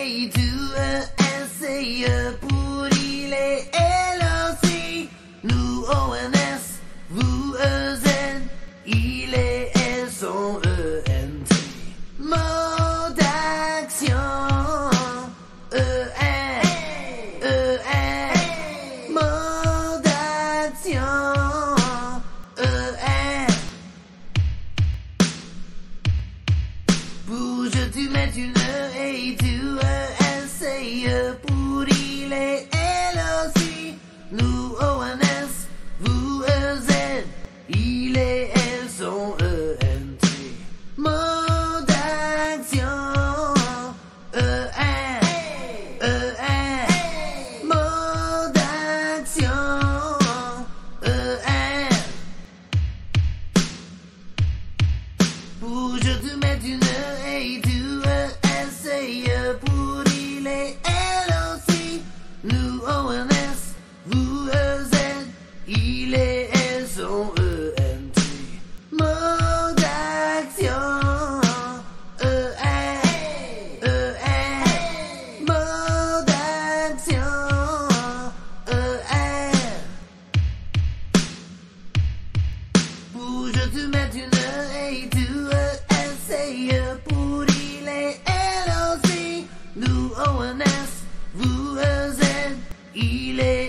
E, 2, E, S, E, pour il est L, O, C, nous, O, N, S, vous, E, Z, il est S, O, E, N, T. Mot d'action, E, N, E, N, mot d'action, E, N. Bouge, tu mets une E, 2, E, S, E, pour il est L, O, C, nous, O, N, S, vous, E, Z, il est S, O, E, N, T. Mot d'action, E, N, E, N, mot d'action, E, N. Bouge, tu mets une E, 2, E, S, E, pour il est L, O, C, nous, O, N, S, vous, E, Z, il est S, O, E, N, T. Mot d'action, E, N, E, N, mot d'action, E, N. Bouge, tu mets une E, 2, E, S, E, pour il est L, O, C, nous, O, N, S, vous, E, Z, il est